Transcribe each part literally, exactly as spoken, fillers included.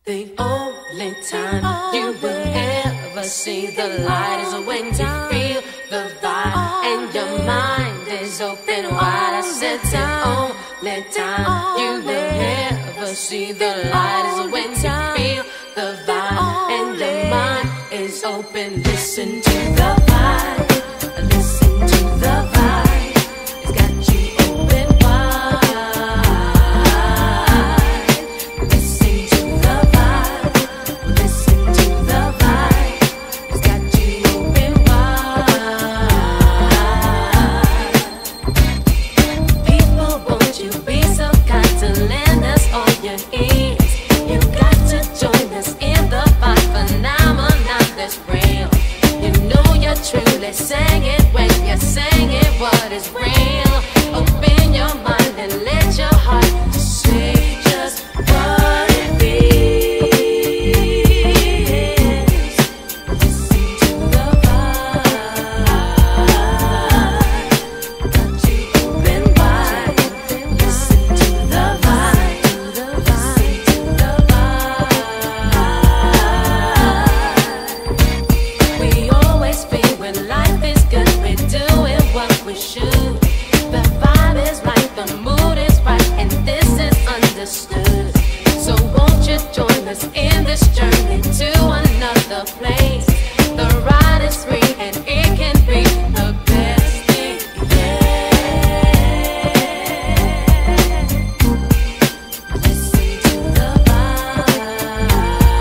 The only time you will ever see the light is when you feel the vibe and your mind is open wide. I said the only time you will ever see the light is when you feel the vibe and your mind is open. Listen to the vibe, listen to the vibe. It's got you open wide. Listen to the vibe, listen to the vibe. It's got you open wide. People, won't you be so kind to lend us all your ears? You got to join us in the vibe phenomenon that's real. You know you're truly saying it when you're saying it what is real. Open your mind and let your heart just say just what it feels. Listen to the vibe, got you open wide. Listen to the vibe, listen to the vibe. We always feel when life is good, we're doing what we should. The vibe is right, the mood is right, and this is understood. So won't you join us in this journey to another place? The ride is free and it can be the best thing, yeah. Listen to the vibe,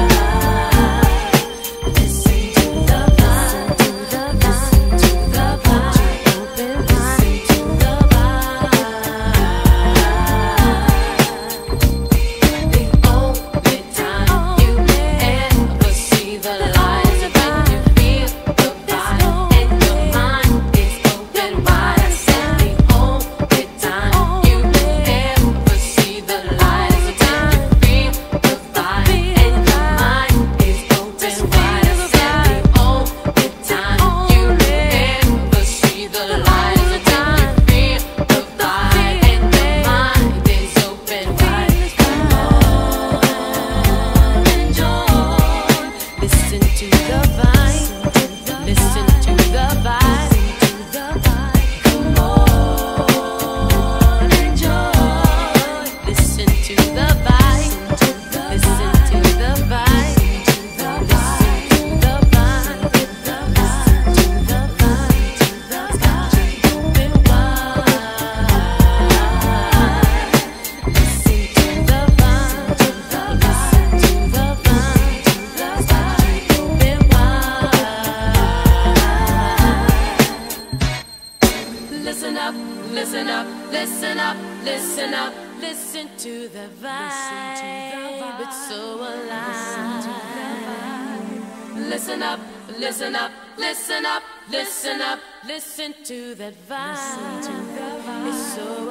listen to the vibe, listen to the vibe, open wide. Listen to the vibe. The only time you ever see the light is when you feel the vibe and your mind is open wide. I said the only time you ever see the light is when you feel the vibe and your mind is open wide. I said the only time you ever see the light is when you feel the vibe and your mind is open wide. Come on, enjoy. Listen to the vibe, listen to the vibe. Come on, enjoy. Listen to the vibe, listen to the vibe. Listen to the vibe, listen to the vibe. It's got you open wide. Listen to the vibe, listen to the vibe. It's got you open wide. Listen up, listen up, listen up, listen up. Listen to the vibe, it's so alive. Listen up, listen up, listen up, listen up. Listen to that vibe, it's so